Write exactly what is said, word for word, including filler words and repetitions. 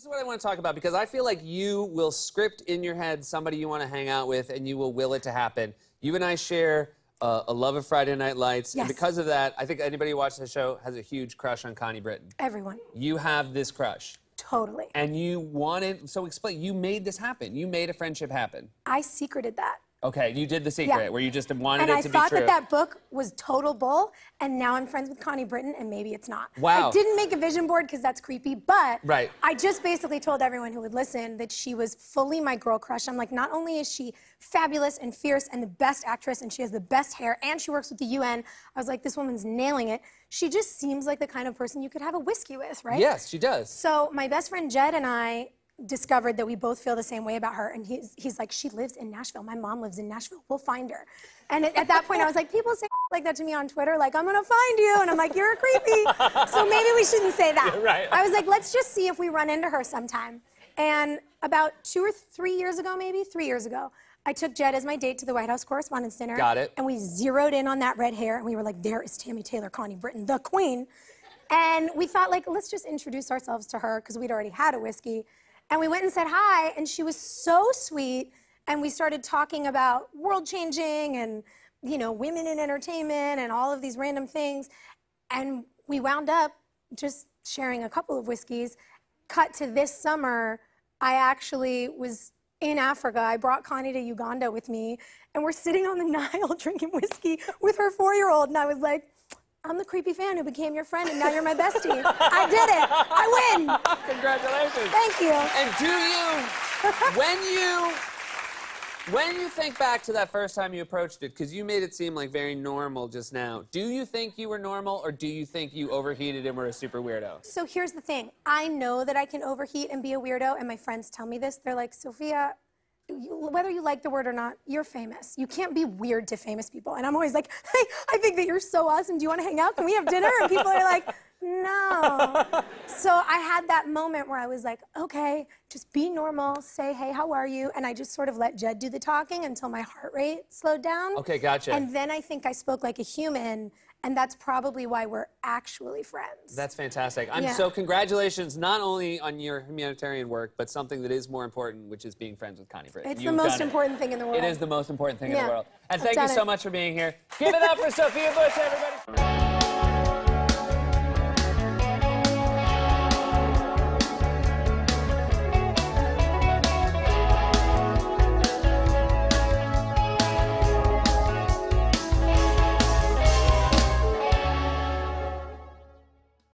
is what I want to talk about, because I feel like you will script in your head somebody you want to hang out with, and you will will it to happen. You and I share uh, a love of Friday Night Lights, Yes. and because of that, I think anybody who watches the show has a huge crush on Connie Britton. Everyone. You have this crush. Totally. And you wanted, so explain, you made this happen. You made a friendship happen. I secreted that. Okay, you did the secret, Yeah. where you just wanted and it I to be true. And I thought that that book was total bull, and now I'm friends with Connie Britton, and maybe it's not. Wow. I didn't make a vision board because that's creepy, but right. I just basically told everyone who would listen that she was fully my girl crush. I'm like, not only is she fabulous and fierce and the best actress, and she has the best hair, and she works with the U N, I was like, this woman's nailing it. She just seems like the kind of person you could have a whiskey with, right? Yes, she does. So my best friend Jed and I discovered that we both feel the same way about her, and he's, he's like, she lives in Nashville. My mom lives in Nashville. We'll find her. And at, at that point, I was like, people say like that to me on Twitter, like, I'm gonna find you, and I'm like, you're creepy. So maybe we shouldn't say that. Right. I was like, let's just see if we run into her sometime. And about two or three years ago, maybe, three years ago, I took Jed as my date to the White House Correspondents' Dinner. Got it. And we zeroed in on that red hair, and we were like, there is Tammy Taylor, Connie Britton, the queen. And we thought, like, let's just introduce ourselves to her, because we'd already had a whiskey. And we went and said hi, and she was so sweet, and we started talking about world-changing and, you know, women in entertainment and all of these random things. And we wound up just sharing a couple of whiskeys. Cut to this summer, I actually was in Africa. I brought Connie to Uganda with me, and we're sitting on the Nile drinking whiskey with her four-year-old, and I was like, I'm the creepy fan who became your friend, and now you're my bestie. I did it. I win. Congratulations. Thank you. And do you, when you, when you think back to that first time you approached it, because you made it seem like very normal just now, do you think you were normal, or do you think you overheated and were a super weirdo? So here's the thing. I know that I can overheat and be a weirdo, and my friends tell me this. They're like, Sophia, you, whether you like the word or not, you're famous. You can't be weird to famous people. And I'm always like, hey, I think that you're so awesome. Do you want to hang out? Can we have dinner? And people are like, no. So I had that moment where I was like, okay, just be normal, say, hey, how are you? And I just sort of let Jed do the talking until my heart rate slowed down. Okay, gotcha. And then I think I spoke like a human, and that's probably why we're actually friends. That's fantastic. I'm yeah. so congratulations, not only on your humanitarian work, but something that is more important, which is being friends with Connie Britton. It's You've the most done important it. thing in the world. It is the most important thing yeah. in the world. And I've thank you so it. much for being here. Give it up for Sophia Bush, everybody.